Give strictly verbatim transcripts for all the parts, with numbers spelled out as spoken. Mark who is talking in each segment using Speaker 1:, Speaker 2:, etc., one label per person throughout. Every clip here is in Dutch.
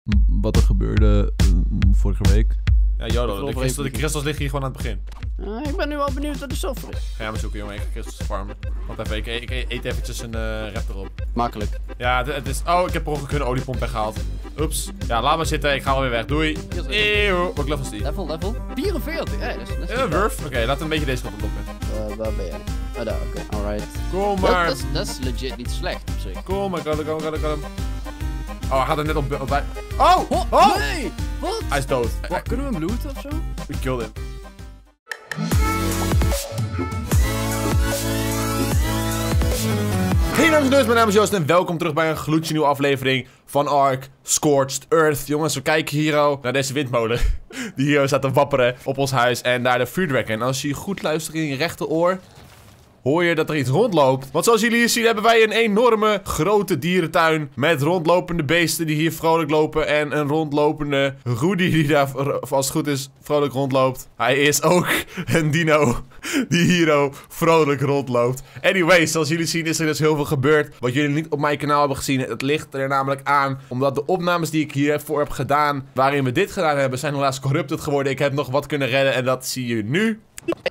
Speaker 1: wat er gebeurde uh, vorige week.
Speaker 2: Ja, Jolo, de, kristal, de crystals liggen hier gewoon aan het begin.
Speaker 3: Uh, ik ben nu wel benieuwd naar de software is.
Speaker 2: Ga jij maar zoeken, jongen. Ik ga crystals farmen. Wacht even, ik, ik, ik eet eventjes een uh, rap erop.
Speaker 3: Makkelijk.
Speaker 2: Ja, het, het is... Oh, ik heb per ongeluk hun oliepomp weggehaald. Oeps. Ja, laat maar zitten. Ik ga alweer weg. Doei. Eeuw. Wat level is die?
Speaker 3: Level, level. vierenveertig. Ja, dat is... Dat is
Speaker 2: uh, Wurf. Oké, okay, laten we een beetje deze kant op lokken.
Speaker 3: Uh, waar ben jij? Oh, daar. Oké. Okay. Alright.
Speaker 2: Kom maar.
Speaker 3: Dat, dat, is, dat is legit niet slecht op zich.
Speaker 2: Kom maar. Kom, kom, kom, kom. Oh, hij gaat er net op, op bij. Oh!
Speaker 3: Oh!
Speaker 2: Oh!
Speaker 3: Nee! Wat?
Speaker 2: Hij is dood.
Speaker 3: Wat, kunnen we hem looten ofzo?
Speaker 2: We killed him. Hey dames en heren, mijn naam is Joost en welkom terug bij een gloedje nieuwe aflevering van Ark Scorched Earth. Jongens, we kijken hier al naar deze windmolen die hier staat te wapperen op ons huis en daar de vuurdragon. En als je goed luistert in je rechteroor, hoor je dat er iets rondloopt. Want zoals jullie hier zien hebben wij een enorme grote dierentuin met rondlopende beesten die hier vrolijk lopen. En een rondlopende Rudy die daar, als het goed is, vrolijk rondloopt. Hij is ook een dino die hier ook vrolijk rondloopt. Anyway, zoals jullie zien is er dus heel veel gebeurd wat jullie niet op mijn kanaal hebben gezien. Het ligt er namelijk aan omdat de opnames die ik hiervoor heb gedaan, waarin we dit gedaan hebben, zijn helaas corrupted geworden. Ik heb nog wat kunnen redden en dat zie je nu.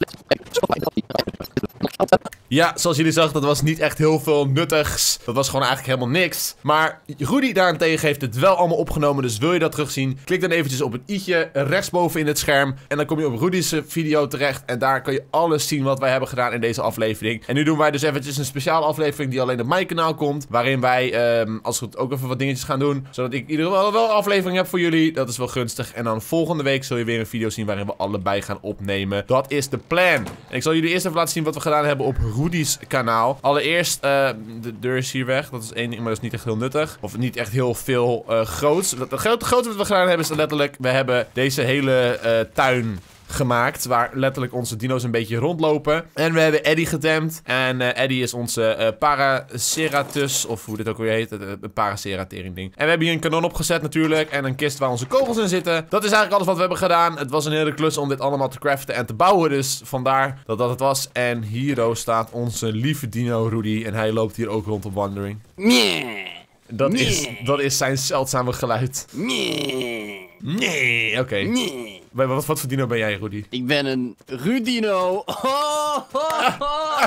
Speaker 2: Ja, zoals jullie zag, dat was niet echt heel veel nuttigs. Dat was gewoon eigenlijk helemaal niks. Maar Rudy daarentegen heeft het wel allemaal opgenomen. Dus wil je dat terugzien, klik dan eventjes op het i'tje rechtsboven in het scherm. En dan kom je op Rudy's video terecht. En daar kan je alles zien wat wij hebben gedaan in deze aflevering. En nu doen wij dus eventjes een speciale aflevering die alleen op mijn kanaal komt. Waarin wij, um, als het goed, ook even wat dingetjes gaan doen. Zodat ik in ieder geval wel een aflevering heb voor jullie. Dat is wel gunstig. En dan volgende week zul je weer een video zien waarin we allebei gaan opnemen. Dat is de plan. En ik zal jullie eerst even laten zien wat we gedaan hebben op Rudy's kanaal. Allereerst, uh, de deur is hier weg. Dat is één ding, maar dat is niet echt heel nuttig. Of niet echt heel veel uh, groots. Het grootste groot wat we gedaan hebben is letterlijk, we hebben deze hele uh, tuin gemaakt, waar letterlijk onze dino's een beetje rondlopen. En we hebben Eddie getemd. En uh, Eddie is onze uh, Paraceratus, of hoe dit ook weer heet, een uh, Paraceratering ding. En we hebben hier een kanon opgezet natuurlijk, en een kist waar onze kogels in zitten. Dat is eigenlijk alles wat we hebben gedaan. Het was een hele klus om dit allemaal te craften en te bouwen, dus vandaar dat dat het was. En hier staat onze lieve dino Rudy, en hij loopt hier ook rond op wandering.
Speaker 3: Nee.
Speaker 2: Dat,
Speaker 3: nee.
Speaker 2: is, dat is zijn zeldzame geluid.
Speaker 3: Nee.
Speaker 2: Nee, oké. Okay.
Speaker 3: Nee.
Speaker 2: Wat, wat voor dino ben jij, Rudy?
Speaker 3: Ik ben een Rudino. Oh, oh, oh.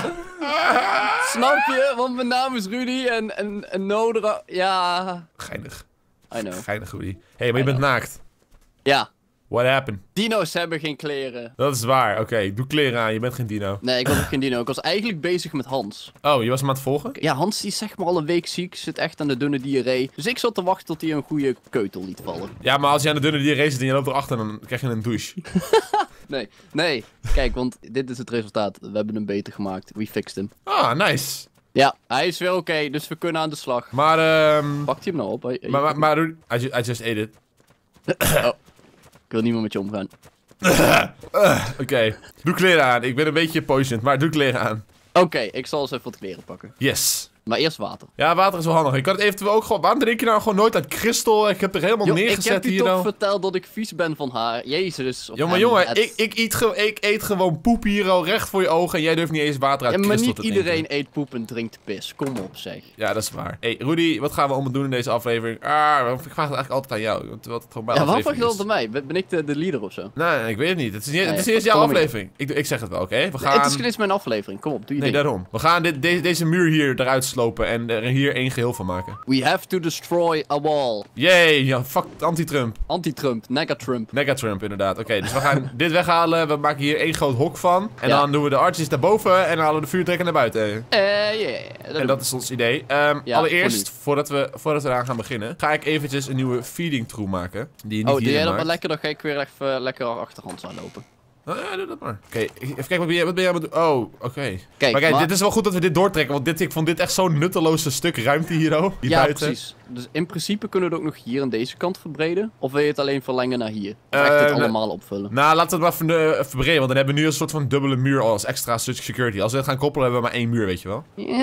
Speaker 3: Snap je? Want mijn naam is Rudy en, en, en Nodra... Ja.
Speaker 2: Geinig.
Speaker 3: I know.
Speaker 2: Geinig, Rudy. Hé, hey, maar je bent naakt.
Speaker 3: Ja.
Speaker 2: What happened?
Speaker 3: Dino's hebben geen kleren.
Speaker 2: Dat is waar. Oké, okay, doe kleren aan. Je bent geen dino.
Speaker 3: Nee, ik was ook geen dino. Ik was eigenlijk bezig met Hans.
Speaker 2: Oh, je was hem aan het volgen?
Speaker 3: Ja, Hans die is zeg maar al een week ziek. Zit echt aan de dunne diarree. Dus ik zat te wachten tot hij een goede keutel liet vallen.
Speaker 2: Ja, maar als je aan de dunne diarree zit en je loopt erachter, dan krijg je een douche.
Speaker 3: nee, nee. Kijk, want dit is het resultaat. We hebben hem beter gemaakt. We fixed hem.
Speaker 2: Ah, nice.
Speaker 3: Ja, hij is weer oké. Okay, dus we kunnen aan de slag.
Speaker 2: Maar, ehm... Um...
Speaker 3: Pakt hij hem nou op? Hij,
Speaker 2: maar, maar, maar, I just, I just ate it.
Speaker 3: oh. Ik wil niet meer met je omgaan.
Speaker 2: uh, Oké, okay. Doe kleren aan. Ik ben een beetje poisoned, maar doe kleren aan.
Speaker 3: Oké, okay, ik zal eens even wat kleren pakken.
Speaker 2: Yes.
Speaker 3: Maar eerst water.
Speaker 2: Ja, water is wel handig. Ik kan het eventueel ook gewoon... Waarom drink je nou gewoon nooit uit kristal? Ik heb er helemaal
Speaker 3: Yo,
Speaker 2: neergezet hier.
Speaker 3: Ik heb je
Speaker 2: hier
Speaker 3: toch
Speaker 2: nou.
Speaker 3: verteld dat ik vies ben van haar. Jezus.
Speaker 2: Jongen, jongen. Het... Ik, ik, eet ge ik eet gewoon poep hier al recht voor je ogen. En jij durft niet eens water uit
Speaker 3: ja,
Speaker 2: kristal te drinken.
Speaker 3: maar niet iedereen eet poep en drinkt pis. Kom op, zeg.
Speaker 2: Ja, dat is waar. Hey, Rudy, wat gaan we allemaal doen in deze aflevering? Ah, ik vraag het eigenlijk altijd aan jou. Terwijl het gewoon bij
Speaker 3: ja, waarom vraag je dat aan mij? Ben, ben ik de, de leader of zo?
Speaker 2: Nee, nee, ik weet het niet. Het is, niet,
Speaker 3: nee,
Speaker 2: het is eerst jouw aflevering. Ik, ik zeg het wel, oké? Okay? We gaan...
Speaker 3: Nee, het is geen eens mijn aflevering. Kom op, doe je
Speaker 2: Nee,
Speaker 3: ding.
Speaker 2: daarom. We gaan dit, de, deze muur hier eruit slopen en er hier één geheel van maken.
Speaker 3: We have to destroy a wall.
Speaker 2: Yay, ja, fuck anti-Trump.
Speaker 3: Anti-Trump, nega-Trump.
Speaker 2: Nega-Trump, inderdaad. Oké, okay, dus we gaan dit weghalen. We maken hier één groot hok van. En ja. dan doen we de arches daarboven en dan halen we de vuurtrekker naar buiten.
Speaker 3: Eh, uh, yeah. Dat
Speaker 2: en dat is ons idee. Um, ja, allereerst, voor voordat we, voordat we eraan gaan beginnen, ga ik eventjes een nieuwe feeding troe maken. Die je niet
Speaker 3: oh, doe jij dat
Speaker 2: maakt.
Speaker 3: maar lekker? Dan ga ik weer even lekker achterhands aanlopen.
Speaker 2: Oh, ja, doe dat maar. Oké, okay, even kijken, wat ben jij, wat ben jij aan het doen? Oh, oké. Okay.
Speaker 3: Kijk,
Speaker 2: maar kijk,
Speaker 3: maar...
Speaker 2: dit is wel goed dat we dit doortrekken, want dit, ik vond dit echt zo'n nutteloze stuk ruimte hier, oh, hier
Speaker 3: ja,
Speaker 2: buiten.
Speaker 3: precies. Dus in principe kunnen we het ook nog hier aan deze kant verbreden. Of wil je het alleen verlengen naar hier? Of
Speaker 2: uh,
Speaker 3: echt dit
Speaker 2: nou,
Speaker 3: allemaal opvullen?
Speaker 2: Nou, laten we het maar even uh, verbreden, want dan hebben we nu een soort van dubbele muur als extra stuk security. Als we dit gaan koppelen, hebben we maar één muur, weet je wel.
Speaker 3: Ja,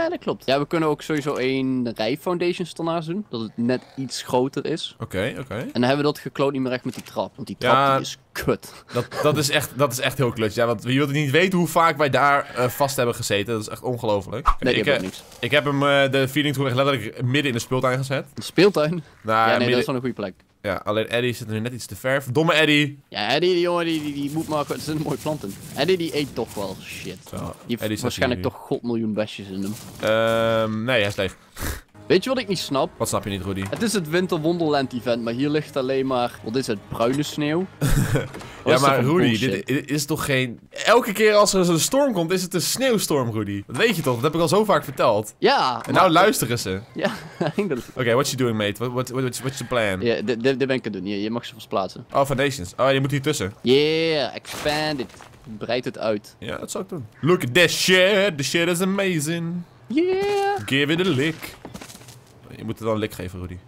Speaker 3: Ja, dat klopt. Ja, we kunnen ook sowieso één rij foundations ernaast doen. Dat het net iets groter is.
Speaker 2: Oké, okay, oké. Okay.
Speaker 3: En dan hebben we dat gekloot niet meer echt met die trap. Want die trap
Speaker 2: Ja,
Speaker 3: die is kut.
Speaker 2: Dat, dat, is echt, dat is echt heel klutsch. Ja, want je wilt niet weten hoe vaak wij daar uh, vast hebben gezeten. Dat is echt ongelooflijk.
Speaker 3: Nee,
Speaker 2: ik,
Speaker 3: ik heb
Speaker 2: uh,
Speaker 3: niks.
Speaker 2: Ik heb hem, uh, de feeling toen echt letterlijk midden in de speeltuin gezet.
Speaker 3: De speeltuin?
Speaker 2: Nou,
Speaker 3: ja, nee,
Speaker 2: midden...
Speaker 3: dat is wel een goede plek.
Speaker 2: Ja, alleen Eddie zit er nu net iets te ver. Domme Eddie.
Speaker 3: Ja, Eddie, die jongen, die, die, die moet maar... Er zitten mooie planten. Eddie, die eet toch wel shit.
Speaker 2: Zo,
Speaker 3: die heeft waarschijnlijk toch godmiljoen bestjes in hem.
Speaker 2: Um, nee, hij is leeg.
Speaker 3: Weet je wat ik niet snap?
Speaker 2: Wat snap je niet, Rudy?
Speaker 3: Het is het Winter Wonderland event, maar hier ligt alleen maar... Wat is het? Bruine sneeuw?
Speaker 2: Ja, maar Rudy, dit, dit is toch geen... Elke keer als er zo'n storm komt, is het een sneeuwstorm, Rudy. Dat weet je toch? Dat heb ik al zo vaak verteld.
Speaker 3: Ja.
Speaker 2: En nou luisteren ze.
Speaker 3: Ja, eindelijk.
Speaker 2: Oké, okay, what's you doing, mate? What, what, what's, what's the plan?
Speaker 3: Ja, dit, dit ben ik aan het doen. Je, je mag ze plaatsen.
Speaker 2: Oh, foundations. Oh, je moet hier tussen.
Speaker 3: Yeah, expand it. Breid het uit.
Speaker 2: Ja, dat zou ik doen. Look at this shit. The shit is amazing.
Speaker 3: Yeah.
Speaker 2: Give it a lick. Je moet het dan een lik geven, Rudy.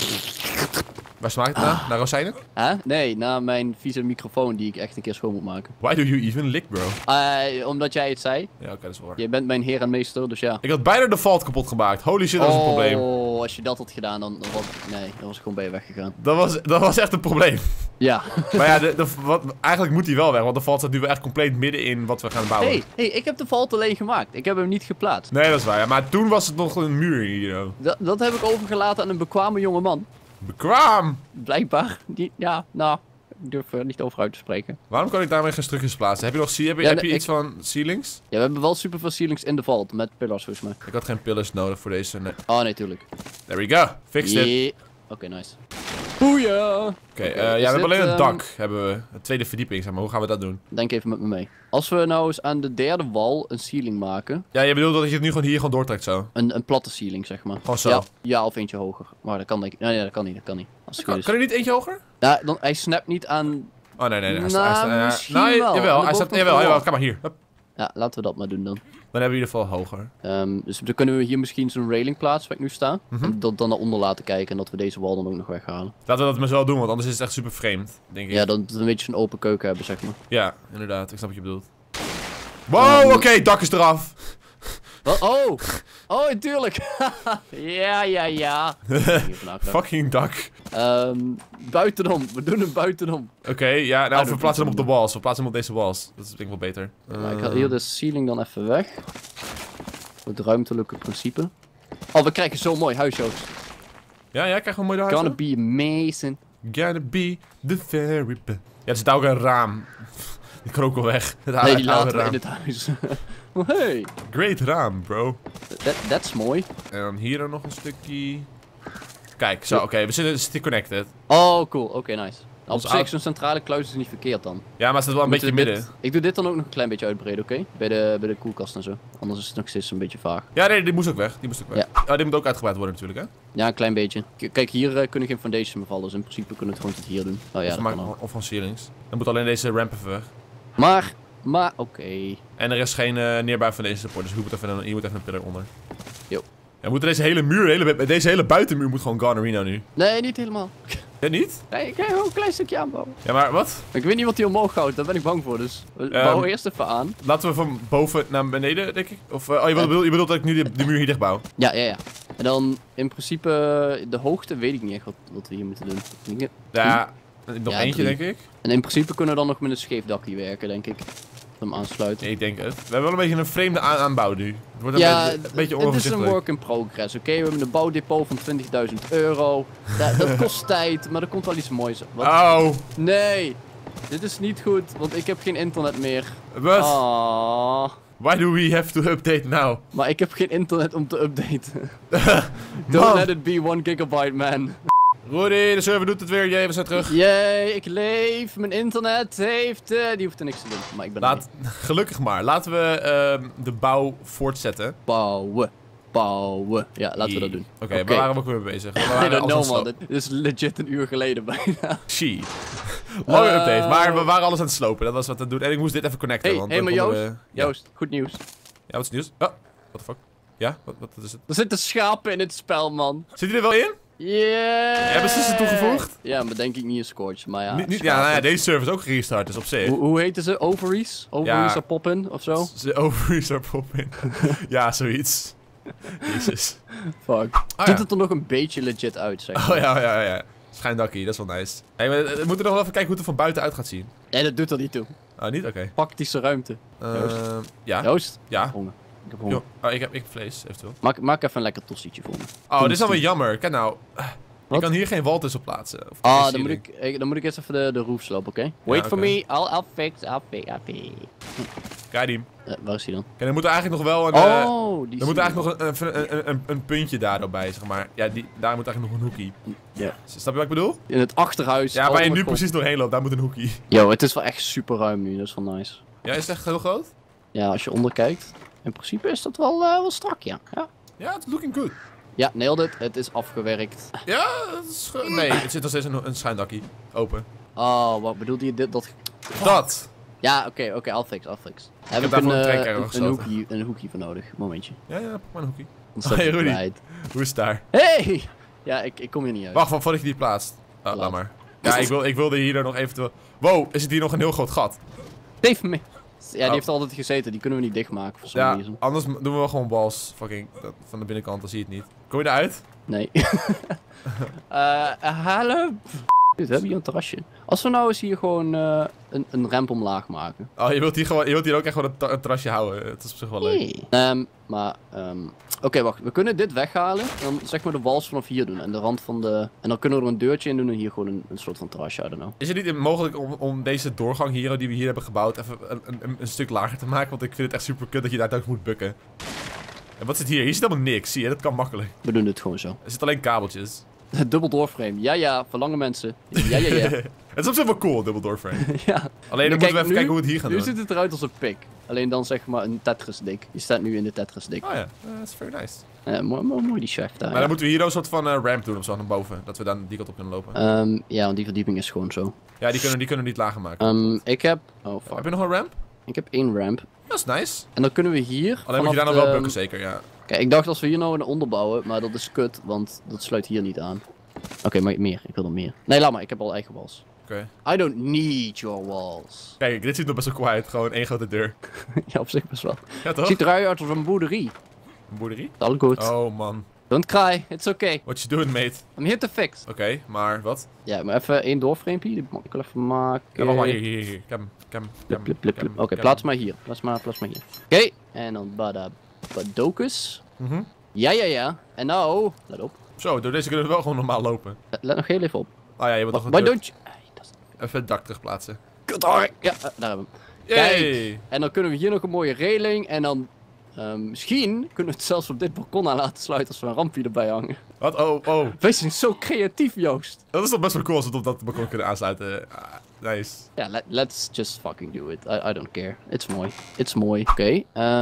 Speaker 2: Waar smaakt het naar? Ah. Naar rozijnen?
Speaker 3: Huh? Nee, naar mijn vieze microfoon die ik echt een keer schoon moet maken.
Speaker 2: Why do you even lick, bro?
Speaker 3: Uh, omdat jij het zei.
Speaker 2: Ja, oké, okay, dat is waar.
Speaker 3: Je bent mijn heer en meester, dus ja.
Speaker 2: Ik had bijna de vault kapot gemaakt. Holy shit, dat was
Speaker 3: oh,
Speaker 2: een probleem.
Speaker 3: Oh, als je dat had gedaan, dan, dan was... Nee, dan was ik gewoon bij je weggegaan.
Speaker 2: Dat was, dat was echt een probleem.
Speaker 3: Ja.
Speaker 2: Maar ja, de, de, wat, eigenlijk moet hij wel weg, want de vault staat nu wel echt compleet midden in wat we gaan bouwen.
Speaker 3: Hé, hey, hey, ik heb de vault alleen gemaakt. Ik heb hem niet geplaatst.
Speaker 2: Nee, dat is waar. Ja, maar toen was het nog een muur hier.
Speaker 3: Dat, dat heb ik overgelaten aan een bekwame jongeman.
Speaker 2: Bekwaam!
Speaker 3: Blijkbaar. Die, ja, nou, ik durf er niet over uit te spreken.
Speaker 2: Waarom kan ik daarmee geen stukjes plaatsen? Heb je nog heb je,
Speaker 3: ja,
Speaker 2: heb je
Speaker 3: ik,
Speaker 2: iets van ceilings?
Speaker 3: Ja, we hebben wel super veel ceilings in de vault met pillars volgens mij.
Speaker 2: Ik had geen pillars nodig voor deze. Nee.
Speaker 3: Oh, nee, tuurlijk.
Speaker 2: There we go. Fixed
Speaker 3: yeah.
Speaker 2: it.
Speaker 3: Oké, okay, nice. Boeia! Oké,
Speaker 2: okay, uh, ja, we hebben alleen een um... dak. Hebben we. Een tweede verdieping, zeg maar. Hoe gaan we dat doen?
Speaker 3: Denk even met me mee. Als we nou eens aan de derde wal een ceiling maken.
Speaker 2: Ja, je bedoelt dat je het nu gewoon hier gewoon doortrekt zo?
Speaker 3: Een, een platte ceiling, zeg maar.
Speaker 2: Gewoon zo?
Speaker 3: Ja, ja, of eentje hoger. Maar dat kan denk ik. Nee, nee, dat kan niet. Dat kan niet. Als het
Speaker 2: kan,
Speaker 3: is.
Speaker 2: kan er niet eentje hoger?
Speaker 3: Ja, dan, hij snapt niet aan...
Speaker 2: Oh, nee, nee, nee. Hij
Speaker 3: nou,
Speaker 2: staat, hij
Speaker 3: misschien
Speaker 2: nou,
Speaker 3: wel.
Speaker 2: Jawel, hij staat, jawel, jawel. Kom maar hier. Hup.
Speaker 3: Ja, laten we dat maar doen dan.
Speaker 2: Dan hebben we in ieder geval hoger.
Speaker 3: Um, dus dan kunnen we hier misschien zo'n railing plaatsen waar ik nu sta.
Speaker 2: Mm-hmm.
Speaker 3: En dat dan naar onder laten kijken en dat we deze wal dan ook nog weghalen.
Speaker 2: Laten we dat maar zo doen, want anders is het echt super vreemd, denk ik.
Speaker 3: Ja, dan een beetje zo'n open keuken hebben, zeg maar.
Speaker 2: Ja, inderdaad. Ik snap wat je bedoelt. Wow, um, oké, okay, dak is eraf.
Speaker 3: Wat? Oh! Oh, tuurlijk! ja, ja, ja.
Speaker 2: Fucking dak.
Speaker 3: Um, buitenom, we doen hem buitenom.
Speaker 2: Oké, okay, ja, nou, ah, we plaatsen hem op de walls. We plaatsen hem op deze walls. Dat is denk ik wel beter.
Speaker 3: Uh, maar ik haal hier de ceiling dan even weg. Het ruimtelijke principe. Oh, we krijgen zo'n mooi huis, Joost.
Speaker 2: Ja, ja, krijgen we een mooi huis.
Speaker 3: Gonna be amazing.
Speaker 2: Gonna be the very best. Ja, er zit ook een raam. Die kan ook wel weg. Het
Speaker 3: nee, die laten we in het huis. Oh, hey.
Speaker 2: Great raam, bro.
Speaker 3: That, that's mooi.
Speaker 2: En dan hier dan nog een stukje. Kijk, zo, oké, okay, we zitten, zitten connected.
Speaker 3: Oh, cool. Oké, okay, nice. Nou, op zich,
Speaker 2: oud...
Speaker 3: zo'n centrale kluis is niet verkeerd dan.
Speaker 2: Ja, maar het staat wel een beetje midden.
Speaker 3: Dit... Ik doe dit dan ook nog een klein beetje uitbreiden, oké? Okay? Bij, de, bij de koelkast en zo. Anders is het nog steeds een beetje vaag.
Speaker 2: Ja, nee, die moest ook weg. Die moest ook weg.
Speaker 3: Ja.
Speaker 2: Oh, die moet ook uitgebreid worden natuurlijk, hè?
Speaker 3: Ja, een klein beetje. K kijk, hier uh, kunnen geen foundations meer vallen, dus in principe kunnen we het gewoon tot hier doen. Oh ja,
Speaker 2: of,
Speaker 3: dat
Speaker 2: maar,
Speaker 3: kan ook.
Speaker 2: Of van ceilings. Dan moet alleen deze ramp even weg.
Speaker 3: Maar, maar, oké. Okay.
Speaker 2: En er is geen uh, nearby van deze support, dus hier moet even een, hier moet even een pillar onder.
Speaker 3: Jo.
Speaker 2: Ja, we moeten deze hele muur, hele, deze hele buitenmuur moet gewoon Garnerino nu.
Speaker 3: Nee, niet helemaal.
Speaker 2: Ja, niet?
Speaker 3: Nee, ik ga gewoon een klein stukje aanbouwen.
Speaker 2: Ja, maar wat?
Speaker 3: Ik weet niet wat hij omhoog houdt, daar ben ik bang voor, dus we um, bouwen eerst even aan.
Speaker 2: Laten we van boven naar beneden, denk ik? Of, uh, oh, je bedoelt, je bedoelt dat ik nu de, de muur hier dicht bouw?
Speaker 3: Ja, ja, ja. En dan in principe de hoogte weet ik niet echt wat, wat we hier moeten doen. Ik
Speaker 2: ja, nog
Speaker 3: ja,
Speaker 2: eentje
Speaker 3: drie.
Speaker 2: denk ik.
Speaker 3: En in principe kunnen we dan nog met een scheef dakje werken, denk ik. Hem aansluiten.
Speaker 2: Ja, ik denk het. We hebben wel een beetje een vreemde aan aanbouw nu. Het wordt een
Speaker 3: ja,
Speaker 2: beetje, een beetje
Speaker 3: het is een work in progress, oké? Okay? We hebben een bouwdepot van twintigduizend euro. Dat, dat kost tijd, maar er komt wel iets moois. Wat?
Speaker 2: Oh!
Speaker 3: Nee! Dit is niet goed, want ik heb geen internet meer.
Speaker 2: Wat?
Speaker 3: Oh.
Speaker 2: Why do we have to update now?
Speaker 3: Maar ik heb geen internet om te updaten. Don't let it be one gigabyte, man.
Speaker 2: Rudy, de server doet het weer. Jij, we zijn terug.
Speaker 3: Jee, ik leef. Mijn internet heeft... Uh, die hoeft er niks te doen. Maar ik ben
Speaker 2: Laat, gelukkig maar. Laten we uh, de bouw voortzetten.
Speaker 3: Bouwen. Bouwen. Ja, laten we dat doen.
Speaker 2: Oké, okay, okay. Waar waren we ook weer mee bezig? We
Speaker 3: I don't know, man. Dit is legit een uur geleden bijna.
Speaker 2: Shit. Lange uh, update. Maar we waren alles aan het slopen. Dat was wat te doen. En ik moest dit even connecten.
Speaker 3: Hey,
Speaker 2: want
Speaker 3: hey maar Joost.
Speaker 2: we...
Speaker 3: Joost,
Speaker 2: ja.
Speaker 3: goed nieuws.
Speaker 2: Ja, wat is nieuws? Oh, what the fuck? Ja, wat, wat is het?
Speaker 3: Er zitten schapen in het spel, man.
Speaker 2: Zit die er wel in?
Speaker 3: Yeah.
Speaker 2: Hebben ze ze toegevoegd?
Speaker 3: Ja, maar denk ik niet in Scorch, maar ja.
Speaker 2: Niet, niet, ja, nou ja, deze server is ook gerestart, dus op zich.
Speaker 3: Hoe, hoe heten ze? Ovaries? Ovaries
Speaker 2: ja.
Speaker 3: are poppin' of zo?
Speaker 2: Ovaries are poppin'. Ja, zoiets. Jezus.
Speaker 3: Fuck.
Speaker 2: Ah,
Speaker 3: Ziet
Speaker 2: ja.
Speaker 3: het er nog een beetje legit uit, zeg maar.
Speaker 2: Oh ja, ja, ja. Schijndakkie, dat is wel nice. Hey, maar we moeten nog wel even kijken hoe het er van buiten uit gaat zien.
Speaker 3: Nee, dat doet er niet toe.
Speaker 2: Oh, niet? Oké.
Speaker 3: Praktische ruimte. Joost.
Speaker 2: Ehm, ja.
Speaker 3: Joost?
Speaker 2: Ja.
Speaker 3: Honger. Ik heb honger.
Speaker 2: Jo. Oh, ik heb, ik heb vlees, eventueel.
Speaker 3: Maak, maak even een lekker tostietje voor me.
Speaker 2: Oh, dit is alweer jammer. Kijk nou. Ik
Speaker 3: Wat?
Speaker 2: kan hier geen wal tussen plaatsen. Of
Speaker 3: Ah,
Speaker 2: geen
Speaker 3: dan moet,
Speaker 2: ceiling.
Speaker 3: ik, ik- dan moet ik eerst even de, de roof slopen, oké? Wait for
Speaker 2: oké.
Speaker 3: me, I'll, I'll fix, I'll fix, I'll fix.
Speaker 2: Kijk die.
Speaker 3: Eh, waar is hij dan?
Speaker 2: Kijk, er moet eigenlijk nog wel een... eh,
Speaker 3: Oh, die
Speaker 2: er moet
Speaker 3: zie
Speaker 2: eigenlijk nog een, een, een, een, een puntje daarop bij, zeg maar. Ja, die, daar moet eigenlijk nog een hoekie.
Speaker 3: ik. Ja.
Speaker 2: Snap je wat ik bedoel?
Speaker 3: In het achterhuis.
Speaker 2: Ja, waar je
Speaker 3: oh
Speaker 2: nu
Speaker 3: mijn god.
Speaker 2: precies doorheen loopt, daar moet een hoekie.
Speaker 3: Yo, het is wel echt super ruim nu, dat is wel nice.
Speaker 2: Ja, is het echt heel groot?
Speaker 3: Ja, als je onderkijkt. In principe is dat wel, eh, wel strak, ja. ja.
Speaker 2: Ja, het is looking good.
Speaker 3: Ja, nailed it. Het is afgewerkt.
Speaker 2: Ja, het is... ge- Nee, het zit nog steeds een, een schuindakkie. Open.
Speaker 3: Oh, wat bedoelde je dit? Dat...
Speaker 2: Dat!
Speaker 3: Ja, oké, oké, I'll fix, I'll fix. Heb ik,
Speaker 2: daarvoor
Speaker 3: een,
Speaker 2: een
Speaker 3: eh,
Speaker 2: trekker
Speaker 3: een, een,
Speaker 2: gesloten.
Speaker 3: hoekje, een hoekje voor nodig. Momentje.
Speaker 2: Ja, ja, pak maar een hoekie.
Speaker 3: Dan staat
Speaker 2: Hey,
Speaker 3: hij
Speaker 2: Rudy.
Speaker 3: kwijt.
Speaker 2: Hoe is het daar?
Speaker 3: Hey! Ja, ik, ik kom hier niet uit.
Speaker 2: Wacht, voordat je die plaatst. Oh, laat
Speaker 3: Laat.
Speaker 2: maar. Ja, ik, wil, ik wilde hier nog eventueel... Wow, is het hier nog een heel groot gat?
Speaker 3: Save me. Ja, die
Speaker 2: Oh.
Speaker 3: heeft er altijd gezeten. Die kunnen we niet dichtmaken voor zo'n
Speaker 2: Ja,
Speaker 3: reason.
Speaker 2: anders m- doen we wel gewoon balls. Fucking, dat- van de binnenkant, dan zie je het niet. Kom je eruit?
Speaker 3: Nee. Eh, uh, hallo? Dude, we hebben hier een terrasje. Als we nou eens hier gewoon eh, een, een ramp omlaag maken.
Speaker 2: Oh, je wilt hier, gewoon, je wilt hier ook echt gewoon een, ta- een terrasje houden. Het is op zich wel leuk.
Speaker 3: Hey. Ehm, maar, ehm oké, wacht. We kunnen dit weghalen. En dan zeg maar de wals vanaf hier doen. En de rand van de... En dan kunnen we er een deurtje in doen en hier gewoon een, een soort van terrasje, I don't know.
Speaker 2: Is het niet mogelijk om, om deze doorgang hier, die we hier hebben gebouwd, even een, een, een stuk lager te maken? Want ik vind het echt super kut dat je daar ook moet bukken. En wat zit hier? Hier zit helemaal niks, zie je? Dat kan makkelijk.
Speaker 3: We doen dit gewoon zo.
Speaker 2: Er zitten alleen kabeltjes.
Speaker 3: Dubbel doorframe. Ja, ja. Verlangen mensen. Ja, ja, ja.
Speaker 2: Het is op zich wel cool, dubbel doorframe.
Speaker 3: ja.
Speaker 2: Alleen dan
Speaker 3: Kijk,
Speaker 2: moeten we even
Speaker 3: nu-
Speaker 2: kijken hoe we het hier gaan
Speaker 3: Nu
Speaker 2: doen.
Speaker 3: ziet het eruit als een pik. Alleen dan zeg maar een Tetris dik. Je staat nu in de Tetris dik.
Speaker 2: Oh ja, dat is very nice.
Speaker 3: Eh, mooi, mooi, mooi die chef daar.
Speaker 2: Maar
Speaker 3: ja.
Speaker 2: dan moeten we hier ook een soort van eh, ramp doen of zo naar boven. Dat we dan die kant op kunnen lopen.
Speaker 3: Ehm, ja, want die verdieping is gewoon zo.
Speaker 2: Ja, die kunnen, die kunnen we niet lager maken.
Speaker 3: Ehm, ik heb... Oh, fuck.
Speaker 2: Heb je nog een ramp?
Speaker 3: Ik heb één ramp.
Speaker 2: Dat is nice.
Speaker 3: En dan kunnen we hier...
Speaker 2: Alleen moet je daar nog
Speaker 3: vanaf
Speaker 2: wel
Speaker 3: de-
Speaker 2: bukken zeker, ja.
Speaker 3: Kijk, ik dacht als we hier nou een onderbouwen, maar dat is kut, want dat sluit hier niet aan. Oké, maar meer. Ik wil er meer. Nee, laat maar. Ik heb al eigen walls.
Speaker 2: Oké.
Speaker 3: I don't need your walls.
Speaker 2: Kijk, dit ziet er best wel cool uit. Gewoon één grote deur.
Speaker 3: ja, op zich best wel.
Speaker 2: Ja, toch?
Speaker 3: Ziet eruit als een boerderie.
Speaker 2: Een boerderie?
Speaker 3: All good.
Speaker 2: Oh, man.
Speaker 3: Don't cry. It's okay.
Speaker 2: What you doing, mate?
Speaker 3: I'm here to fix.
Speaker 2: Oké, maar wat?
Speaker 3: Ja, maar even één doorframepje. Die moet ik wel even maken.
Speaker 2: Ja, wacht maar. Hier, hier, hier. Ik heb hem. Ik heb hem. Ik heb
Speaker 3: Plip,
Speaker 2: hem.
Speaker 3: plip, plip,
Speaker 2: Ik heb
Speaker 3: plip.
Speaker 2: hem.
Speaker 3: Oké,
Speaker 2: Ik heb
Speaker 3: plaats
Speaker 2: hem.
Speaker 3: maar hier. Plaats maar, plaats maar hier. Oké. En dan bada badokus.
Speaker 2: Mhm.
Speaker 3: Ja, ja, ja. En nou, let op.
Speaker 2: Zo, door deze kunnen we wel gewoon normaal lopen.
Speaker 3: Let, let nog heel even op.
Speaker 2: Oh ja, je moet nog een
Speaker 3: Why
Speaker 2: deur-
Speaker 3: don't you... Hey, dat is...
Speaker 2: Even het dak terugplaatsen.
Speaker 3: Kuthark. Ja, eh, daar hebben we hem.
Speaker 2: Yay!
Speaker 3: En dan kunnen we hier nog een mooie reling. En dan ehm, misschien kunnen we het zelfs op dit balkon aan laten sluiten als we een rampje erbij hangen.
Speaker 2: Wat? Oh, oh.
Speaker 3: Wees zijn zo creatief, Joost.
Speaker 2: Dat is toch best wel cool als we het op dat balkon kunnen aansluiten. Ah, nice.
Speaker 3: Ja, let, let's just fucking do it. I, I don't care. It's mooi. It's mooi. Oké.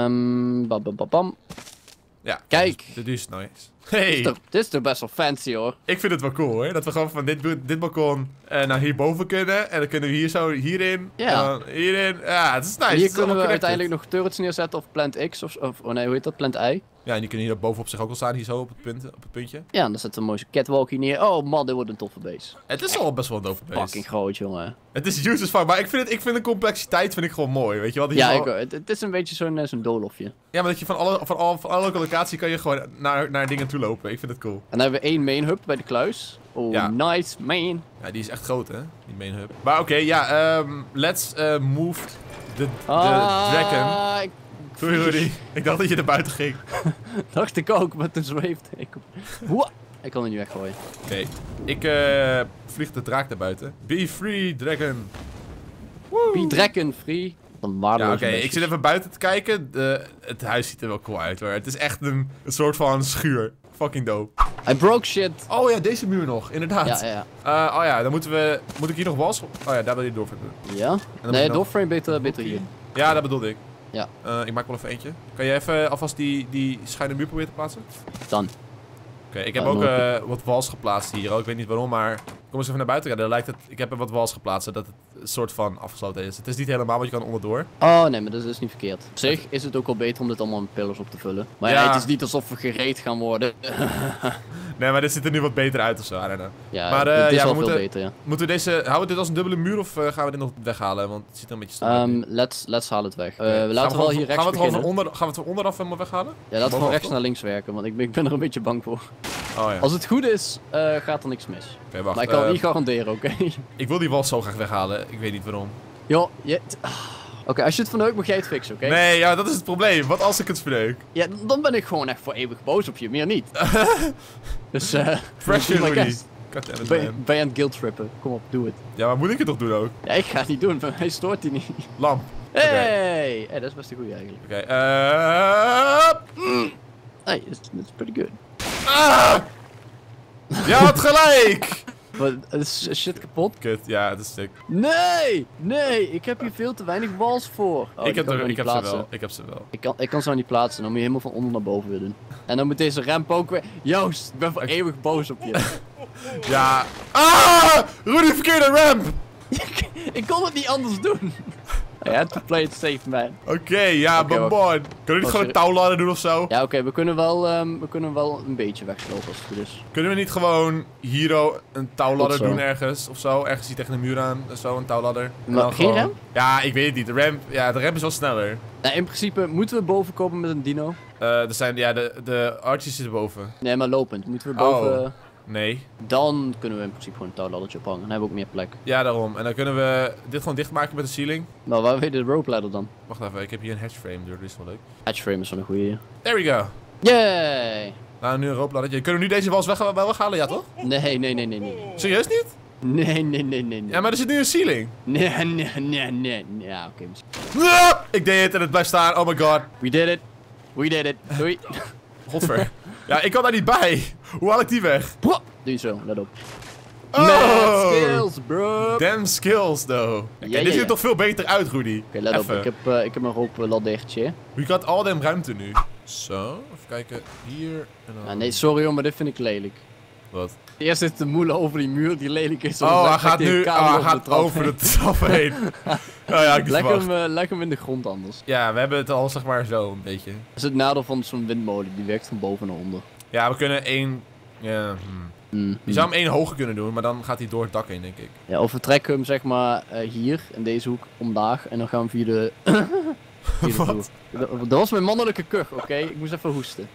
Speaker 3: ehm bam, bam, bam, bam.
Speaker 2: Ja.
Speaker 3: Kijk.
Speaker 2: Dit is nice.
Speaker 3: Dit is
Speaker 2: Hey!
Speaker 3: toch- Dit is toch best wel fancy, hoor.
Speaker 2: Ik vind het wel cool hoor. Dat we gewoon van dit, dit balkon eh, naar hierboven kunnen. En dan kunnen we hier zo hierin.
Speaker 3: Ja.
Speaker 2: En dan hierin. Ja, het is nice. Het
Speaker 3: Hier
Speaker 2: is
Speaker 3: kunnen we
Speaker 2: allemaal
Speaker 3: uiteindelijk
Speaker 2: connected.
Speaker 3: nog turrets neerzetten of plant X of, of... Oh nee, hoe heet dat? Plant Y.
Speaker 2: Ja, en die kunnen hier bovenop zich ook al staan. Hier zo op het, punt, op het puntje.
Speaker 3: Ja, en dan zetten we een mooie catwalk hier neer. Oh man, dit wordt een toffe base.
Speaker 2: Het is al best wel een dove
Speaker 3: Fucking
Speaker 2: beest.
Speaker 3: groot, jongen.
Speaker 2: Het is huge as fuck. Maar ik vind, het, ik vind de complexiteit vind ik gewoon mooi. Weet je wel? Dat je
Speaker 3: Ja,
Speaker 2: gewoon-
Speaker 3: ik, het, het is een beetje zo'n eh, zo'n doolhofje.
Speaker 2: Ja, maar dat je van alle, van alle, van alle locaties kan je gewoon naar, naar dingen toe lopen. Ik vind het cool.
Speaker 3: En dan hebben we één main hub bij de kluis. Oh,
Speaker 2: Ja.
Speaker 3: nice, man.
Speaker 2: Ja, die is echt groot hè. Die main hub. Maar oké, ja. ehm, let's eh, move the, the dragon.
Speaker 3: Ah, ik
Speaker 2: Sorry Rudy. Ik dacht dat je er buiten ging.
Speaker 3: dacht ik ook, maar toen zweefde ik. Hoeah. Ik kan er niet weggooien.
Speaker 2: Oké, ik eh, vlieg de draak naar buiten. Be free, dragon.
Speaker 3: Be dragon free. Dan waardeloos.
Speaker 2: Ja, oké, ik zit even buiten te kijken. De, het huis ziet er wel cool uit hoor. Het is echt een, een soort van schuur. Fucking dope.
Speaker 3: I broke shit.
Speaker 2: Oh ja, deze muur nog, inderdaad.
Speaker 3: Ja, ja, ja.
Speaker 2: Eh, oh ja, dan moeten we... Moet ik hier nog wals? Oh ja, daar wil je door doen.
Speaker 3: Ja?
Speaker 2: moet
Speaker 3: Nee,
Speaker 2: je nog-
Speaker 3: doorframe beter, beter hier.
Speaker 2: Ja, dat bedoelde ik.
Speaker 3: Ja.
Speaker 2: Eh, ik maak wel even eentje. Kan je even alvast die, die schuine muur proberen te plaatsen?
Speaker 3: Dan.
Speaker 2: Oké, ik heb
Speaker 3: Ah,
Speaker 2: ook
Speaker 3: nooit.
Speaker 2: eh, wat wals geplaatst hier. ook. Ik weet niet waarom, maar... Kom eens even naar buiten rennen. Dan lijkt het... Ik heb er wat wals geplaatst, zodat het een soort van afgesloten is. Het is niet helemaal, want je kan onderdoor.
Speaker 3: Oh nee, maar dat is dus niet verkeerd. Op zich is het ook wel beter om dit allemaal met pillars op te vullen. Maar ja,
Speaker 2: Ja.
Speaker 3: het is niet alsof we gereed gaan worden.
Speaker 2: Nee, Nee, maar dit ziet er nu wat beter uit of zo. I don't know.
Speaker 3: Ja,
Speaker 2: maar, uh,
Speaker 3: dit is
Speaker 2: ja,
Speaker 3: wel
Speaker 2: we
Speaker 3: veel
Speaker 2: moeten,
Speaker 3: beter, ja.
Speaker 2: Moeten we deze... Houden we dit als een dubbele muur of uh, gaan we dit nog weghalen? Want het ziet er een beetje stom uit.
Speaker 3: Um, let's, let's haal het weg. Uh,
Speaker 2: Okay.
Speaker 3: we laten we wel hier rechts
Speaker 2: gaan we het
Speaker 3: beginnen.
Speaker 2: onder, gaan we het van onderaf helemaal weghalen?
Speaker 3: Ja, laten we gewoon rechts
Speaker 2: toch?
Speaker 3: naar links werken, want ik ben, ik ben er een beetje bang voor.
Speaker 2: Oh ja.
Speaker 3: Als het goed is, uh, gaat er niks mis.
Speaker 2: Okay, wacht,
Speaker 3: maar ik kan het
Speaker 2: uh,
Speaker 3: niet garanderen, oké? Okay?
Speaker 2: Ik wil die wal zo graag weghalen. Ik weet niet waarom.
Speaker 3: Joh, je... Ah. Oké, okay, als je het verneukt, mag jij het fixen, oké? Okay?
Speaker 2: Nee, ja, dat is het probleem. Wat als ik het verneuk?
Speaker 3: Ja, dan ben ik gewoon echt voor eeuwig boos op je, meer niet. Dus eh... Uh,
Speaker 2: Pressure, Rudy.
Speaker 3: Ben, ben je aan het guilt-trippen? Kom op, doe het.
Speaker 2: Ja, maar moet ik het toch doen ook?
Speaker 3: Ja, ik ga het niet doen, bij mij stoort hij niet.
Speaker 2: Lamp.
Speaker 3: Hey! Okay. Hey, dat is best een goeie eigenlijk.
Speaker 2: Oké, okay, uh...
Speaker 3: mm. Hey, that's, that's pretty good.
Speaker 2: Ah! Ja, had gelijk!
Speaker 3: Wat, is shit kapot?
Speaker 2: Kut, ja, het is stuk.
Speaker 3: Nee! Nee, ik heb hier veel te weinig balls voor. Oh,
Speaker 2: ik heb, er, ik heb ze
Speaker 3: plaatsen.
Speaker 2: wel, ik heb ze wel.
Speaker 3: Ik kan, ik kan ze nou niet plaatsen, dan moet je helemaal van onder naar boven weer doen. En dan moet deze ramp ook weer... Joost, ik ben voor okay. eeuwig boos op je.
Speaker 2: Ja. Ah! Rudy, verkeerde ramp!
Speaker 3: Ik kon het niet anders doen. I had to play it safe, man.
Speaker 2: Oké, okay, ja, okay, maar man. Kunnen we niet oh, gewoon een touwladder doen of zo?
Speaker 3: Ja, oké, okay, we kunnen wel, um, we kunnen wel een beetje wegslopen als het goed is.
Speaker 2: Kunnen we niet gewoon hier een touwladder doen ergens of zo? Ergens hier tegen de muur aan, zo, een touwladder.
Speaker 3: Maar geen gewoon... ramp?
Speaker 2: Ja, ik weet het niet. De ramp, ja, de ramp is wel sneller.
Speaker 3: Nou, in principe moeten we boven komen met een dino.
Speaker 2: Uh, er zijn, ja, de, de arches zitten boven.
Speaker 3: Nee, maar lopend. Moeten we boven...
Speaker 2: Oh. Nee.
Speaker 3: Dan kunnen we in principe gewoon een touwladdertje ophangen. Dan hebben we ook meer plek.
Speaker 2: Ja, daarom. En dan kunnen we dit gewoon dichtmaken met de ceiling.
Speaker 3: Nou, waar weet je de rope ladder dan?
Speaker 2: Wacht even, ik heb hier een hatchframe, dus dat is wel leuk.
Speaker 3: Hatchframe is wel een goeie.
Speaker 2: There we go.
Speaker 3: Yay!
Speaker 2: Nou, nu een rope laddertje. Kunnen we nu deze wals weg, wel weghalen, ja toch?
Speaker 3: Nee, nee, nee, nee, nee.
Speaker 2: Serieus niet?
Speaker 3: Nee, nee, nee, nee, nee.
Speaker 2: Ja, maar er zit nu een ceiling.
Speaker 3: Nee, nee, nee, nee. Ja, oké, okay, misschien.
Speaker 2: Ja, ik deed het en het blijft staan. Oh my god.
Speaker 3: We did it. We did it. Doei.
Speaker 2: Godver. Ja, ik kan daar niet bij. Hoe haal ik die weg?
Speaker 3: Doe je zo, let op.
Speaker 2: Oh!
Speaker 3: Mad skills, bro.
Speaker 2: Damn skills, though. Okay,
Speaker 3: ja,
Speaker 2: dit
Speaker 3: ja,
Speaker 2: ziet er
Speaker 3: ja.
Speaker 2: toch veel beter uit, Rudy.
Speaker 3: Oké, okay, let Even. op. Ik heb, uh, ik heb een rope laddertje.
Speaker 2: Je had al die ruimte nu. Zo, even kijken. Hier en dan...
Speaker 3: Ah, nee, sorry hoor, maar dit vind ik lelijk.
Speaker 2: Wat?
Speaker 3: Eerst zit de moelen over die muur die lelijk is.
Speaker 2: Oh, hij gaat nu oh, hij gaat over de trap heen. Oh, ja, ik
Speaker 3: leg, hem, uh, leg hem in de grond anders.
Speaker 2: Ja, we hebben het al zeg maar zo een beetje.
Speaker 3: Dat is het nadeel van zo'n windmolen, die werkt van boven naar onder.
Speaker 2: Ja, we kunnen één... Ja, hmm. mm, Je zou hem één hoger kunnen doen, maar dan gaat hij door het dak heen, denk ik.
Speaker 3: Ja, of we trekken hem zeg maar uh, hier, in deze hoek, omlaag. En dan gaan we via de... via de
Speaker 2: Wat?
Speaker 3: Dat was mijn mannelijke kuch, oké? Okay? Ik moest even hoesten.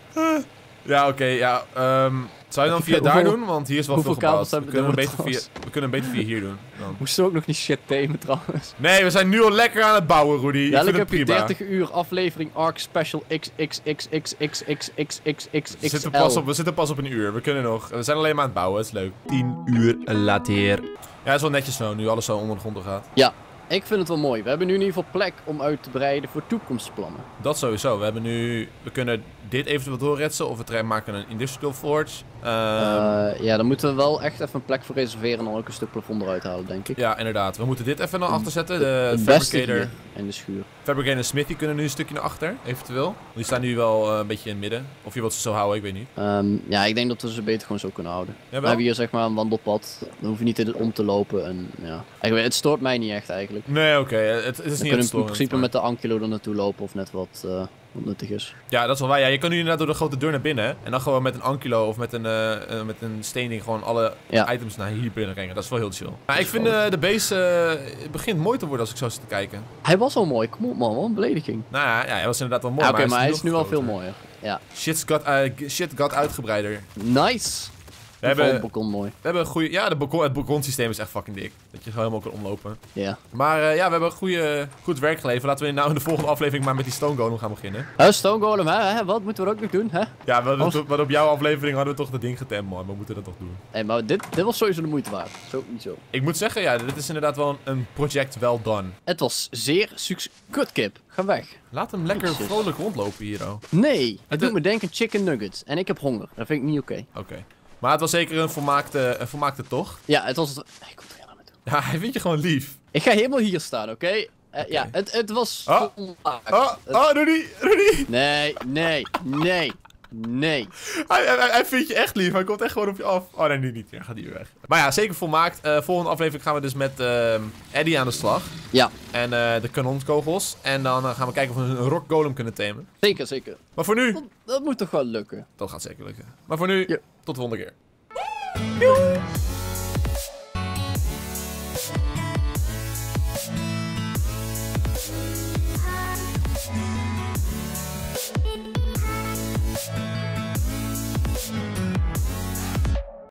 Speaker 2: Ja, oké, okay, ja. Um, zou je dan via daar doen? Want hier is wel veel gebouwd. We kunnen, beter via, we kunnen hem beter via hier doen. Dan.
Speaker 3: Moesten we ook nog niet shit themen trouwens.
Speaker 2: Nee, we zijn nu al lekker aan het bouwen, Rudy.
Speaker 3: Ja, ik heb je dertig uur aflevering Ark Special X X X X X X X X X
Speaker 2: we zitten, pas op, we zitten pas op een uur. We kunnen nog. We zijn alleen maar aan het bouwen, dat is leuk.
Speaker 1: tien uur later.
Speaker 2: Ja, dat is wel netjes zo, nu alles zo onder de grond gaat.
Speaker 3: Ja. Ik vind het wel mooi. We hebben nu in ieder geval plek om uit te breiden voor toekomstplannen.
Speaker 2: Dat sowieso. We hebben nu... We kunnen dit eventueel doorretsen of we maken een industrial forge. Um,
Speaker 3: uh, ja, dan moeten we wel echt even een plek voor reserveren en dan ook een stuk plafond eruit halen, denk ik.
Speaker 2: Ja, inderdaad. We moeten dit even naar achter zetten. De
Speaker 3: het
Speaker 2: fabricator
Speaker 3: in de schuur.
Speaker 2: Fabricator en Smithy kunnen nu een stukje naar achter, eventueel. Die staan nu wel uh, een beetje in het midden. Of je wilt ze zo houden, ik weet niet.
Speaker 3: Um, ja, ik denk dat we ze beter gewoon zo kunnen houden.
Speaker 2: Jawel.
Speaker 3: We hebben hier zeg maar een wandelpad. Dan hoef je niet in het om te lopen en ja. Eigenlijk, het stoort mij niet echt eigenlijk.
Speaker 2: Nee, oké. Okay. Het, het is
Speaker 3: we
Speaker 2: niet
Speaker 3: kunnen
Speaker 2: storend,
Speaker 3: in principe
Speaker 2: maar...
Speaker 3: met de Ankylo er naartoe lopen of net wat... Uh, wat nuttig is.
Speaker 2: Ja, dat is wel waar. Ja, je kan nu inderdaad door de grote deur naar binnen. En dan gewoon met een Ankylo of met een, uh, uh, met een steening gewoon alle ja. items naar hier binnen brengen. Dat is wel heel chill. Maar ik vind uh, de base uh, het begint mooi te worden als ik zo zit te kijken.
Speaker 3: Hij was al mooi. Kom op man, wat een belediging.
Speaker 2: Nou ja, ja hij was inderdaad wel mooi.
Speaker 3: Ja, Oké, okay,
Speaker 2: maar,
Speaker 3: maar
Speaker 2: hij is,
Speaker 3: hij is nu
Speaker 2: groter.
Speaker 3: al veel mooier. Ja.
Speaker 2: Shit got, uh, shit got uitgebreider.
Speaker 3: Nice!
Speaker 2: We hebben,
Speaker 3: het balkon mooi.
Speaker 2: We hebben een goede... Ja, de balkon, het balkonsysteem is echt fucking dik. Dat je gewoon helemaal kan omlopen.
Speaker 3: Ja. Yeah.
Speaker 2: Maar uh, ja, we hebben goede, goed werk geleverd. Laten we nou in de volgende aflevering maar met die Stone Golem gaan beginnen.
Speaker 3: Huh, Stone Golem, hè? hè? Wat moeten we ook nog doen, hè?
Speaker 2: Ja, we, oh. maar op jouw aflevering hadden we toch dat ding getemd, man. We moeten dat toch doen.
Speaker 3: Hé, hey, maar dit, dit was sowieso de moeite waard. Zo, niet zo.
Speaker 2: Ik moet zeggen, ja, dit is inderdaad wel een, een project well done.
Speaker 3: Het was zeer succes... Kutkip, ga weg.
Speaker 2: Laat hem lekker
Speaker 3: Goedjes.
Speaker 2: vrolijk rondlopen hier, oh.
Speaker 3: Nee, het,
Speaker 2: het
Speaker 3: doet me denken chicken nuggets. En ik heb honger. Dat vind ik niet oké. Okay.
Speaker 2: Oké. Okay. Maar het was zeker een volmaakte, een volmaakte tocht.
Speaker 3: Ja, het was... Hey, ik kom er helemaal naartoe.
Speaker 2: Ja, hij vindt je gewoon lief.
Speaker 3: Ik ga helemaal hier staan, oké? Okay? Uh, okay. Ja, het, het was...
Speaker 2: Oh, oh, oh Rudy, Rudy.
Speaker 3: Nee, nee, nee. Nee.
Speaker 2: Hij, hij, hij vindt je echt lief. Hij komt echt gewoon op je af. Oh nee, nu niet. Hij gaat hier weg. Maar ja, zeker volmaakt. Uh, volgende aflevering gaan we dus met uh, Eddie aan de slag.
Speaker 3: Ja.
Speaker 2: En uh, de kanonkogels. En dan uh, gaan we kijken of we een rock golem kunnen tamen.
Speaker 3: Zeker, zeker.
Speaker 2: Maar voor nu...
Speaker 3: Dat, dat moet toch wel lukken.
Speaker 2: Dat gaat zeker lukken. Maar voor nu,
Speaker 3: Ja.
Speaker 2: tot de volgende keer. Doei!